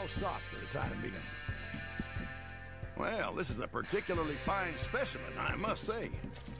well stocked for the time being. Well, this is a particularly fine specimen, I must say.